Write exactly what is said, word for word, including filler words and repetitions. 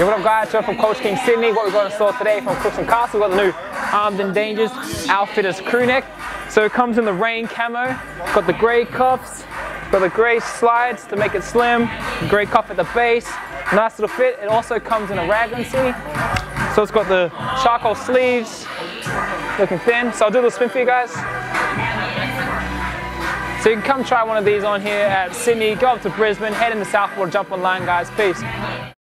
Yo, what up guys, Joe from Coach King Sydney. What we've got in store today from Crooks and Castle, we've got the new Armed and Dangerous outfit as Crewneck. So it comes in the rain camo, got the grey cuffs, got the grey slides to make it slim, grey cuff at the base, nice little fit. It also comes in a raglan see. So it's got the charcoal sleeves, looking thin. So I'll do a little spin for you guys. So you can come try one of these on here at Sydney, go up to Brisbane, head into Southport, jump online guys, peace.